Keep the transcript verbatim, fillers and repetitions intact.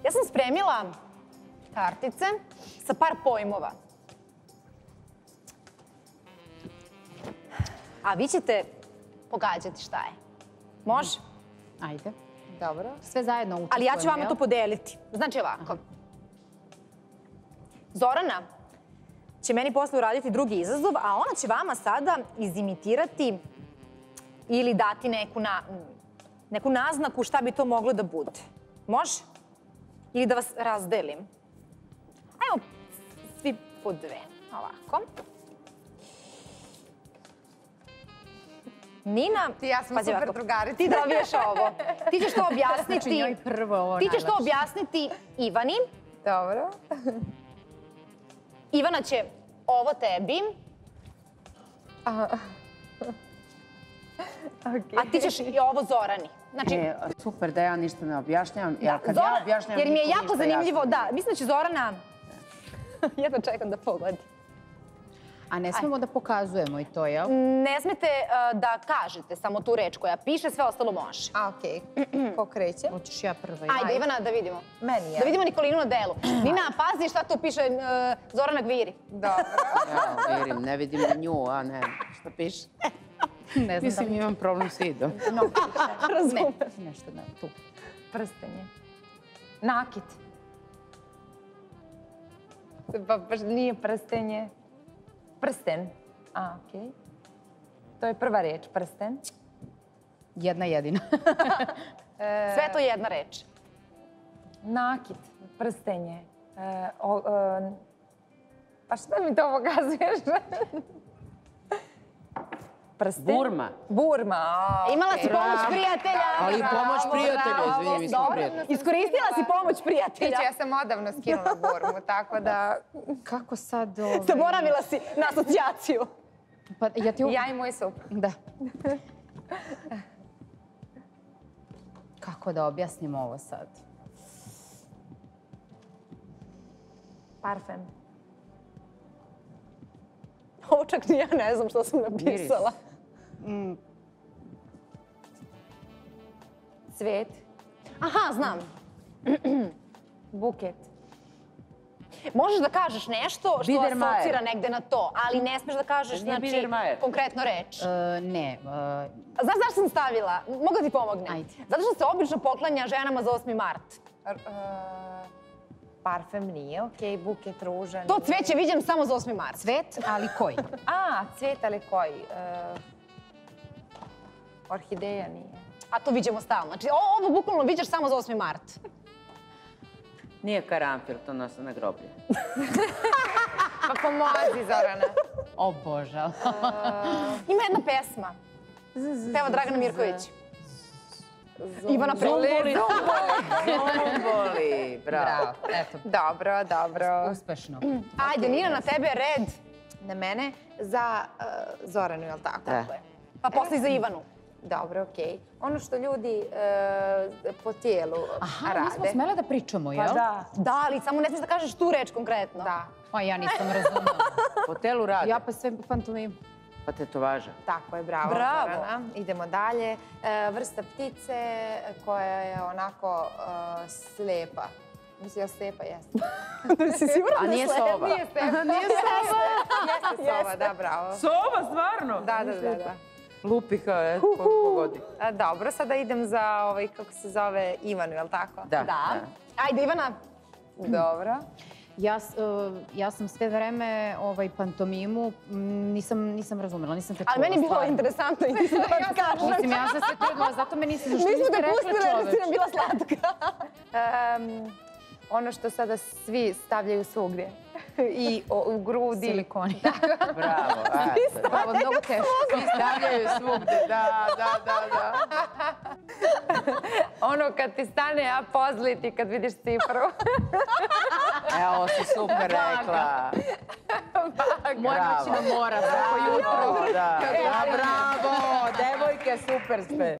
Ja sam spremila kartice sa par pojmova. A vi ćete pogađati šta je. Može? Ajde. Dobro. Sve zajedno učestvujemo. Ali ja ću vama to podeliti. Znači ovako. Zorana će meni posle uraditi drugi izazov, a ona će vama sada izimitirati ili dati neku, na, neku naznaku šta bi to moglo da bude. Može? Ili da vas razdelim. Ajmo svi po dve. Ovako. Nina, Ti i ja smo pazi super ovako, drugarice. ti dobiješ ovo. Ti ćeš to objasniti. Znači njoj prvo ovo Ti ćeš to najlakše. objasniti Ivani. Dobro. Ivana će ovo tebi, Okay. a ti ćeš i ovo Zorani. Znači, E, super da ja ništa ne objašnjavam. da, Ja, kad Zora- ja objašnjavam, jer mi je niko jako ništa zanimljivo, jasno. da, mislim da će Zorana, jedno čekam da pogodi. A ne smemo da pokazujemo i to, jel? Ne smete uh, da kažete samo tu reč koja piše, sve ostalo može. A, okej. Ko kreće? Hoćeš ja prva. Ajde, Ivana, da vidimo. Meni je. Da vidimo Nikolinu na delu. Nina, pazi šta tu piše uh, Zorana Gviri. Dobro. Ja, vidim, ne vidim ni nju, a ne, šta piše. Ne znam da Mislim, li... imam problem s vidom. Razumem. Ne, nešto ne, tu. Prstenje. Nakit. Pa baš nije prstenje. Prsten. A, okej. To je prva reč, prsten. Jedna jedina. Sve to je jedna reč. Nakit, prstenje. E, o, e, pa šta mi to pokazuješ? Prsten? Burma. Burma, a, Imala okej. si pomoć prijatelja. Ali i pomoć prijatelja, bravo. izvini, mi smo Dobro, prijatelji. iskoristila si pomoć prijatelja. Tiće, ja sam odavno skinula Burmu, tako da Kako sad... Ovaj... Zaboravila si na asocijaciju. Pa ja ti... ja i moj suprug. Da. Kako da objasnim ovo sad? Parfem. Ovo čak ni ja ne znam što sam napisala. Cvet. Aha, znam. Buket. Možeš da kažeš nešto što Biedermeier. asocira negde na to, ali ne smeš da kažeš, Nije znači, Biedermeier. konkretno reč. E, ne. e, Znaš zašto sam stavila? Mogu da ti pomognem? Ajde. Zato što se obično poklanja ženama za osmi mart. R- e, parfem nije, okej, buket ruža. To nije. cveće viđem samo za osmi mart. Cvet, ali koji? A, cvet, ali koji? E, orhideja nije. A to viđemo stalno. Znači, o- ovo bukvalno viđaš samo za osmi mart. Nije karanfil, to nose na groblje. Pa pomozi, Zorana. O Bože. Ima jedna pesma. Peva Dragana Mirković. Ivana Prelić. Zomboli, bravo. Bravo, eto, Dobro, dobro. uspešno. Ajde, Nina, na tebe je red. Na mene za e, Zoranu, je li tako? Da. Pa posle i za Ivanu. Dobro, okej. Ono što ljudi e, po tijelu Aha, rade. mi smo smele da pričamo, jel? Pa da. Da, ali samo ne smiješ da kažeš tu reč konkretno. Da, Pa ja nisam razumela. Po telu rade, Ja pa sve fantomim. pa tetovaža. tako je, bravo, Bravo. Zorana. Idemo dalje. E, vrsta ptice koja je onako e, slepa. Mislim, ja slepa jeste. Si sigurna A da je nije slepa? sova. Nije slepa. Nije sova. Jeste sova, da, bravo. Sova, stvarno? Da, da, da, da. Lupi kao, je, pogodi. A, dobro, sada idem za ovaj, kako se zove, Ivanu, je li tako? Da, Da. Ajde, Ivana. Dobro. Ja, s- e, ja sam sve vreme ovaj, pantomimu, m, nisam, nisam razumela, nisam te čula. Ali meni je bilo stvarno. interesantno i ti se da kažem. Mislim, ja sam se trudila, zato me nisi Mi što smo niste te rekla pustile jer si čoveč. nam bila slatka. Em, ono što sada svi stavljaju svugdje. I o, u grudi. Silikoni. Bravo, ajde. Bravo, mnogo teško. Svi stavljaju svugde, da, da, da, da. Ono kad ti stane apozlit i kad vidiš cifru. E, ovo si super rekla. Moja noćna mora, svako jutro. Bravo, da. Da, bravo, devojke, super ste.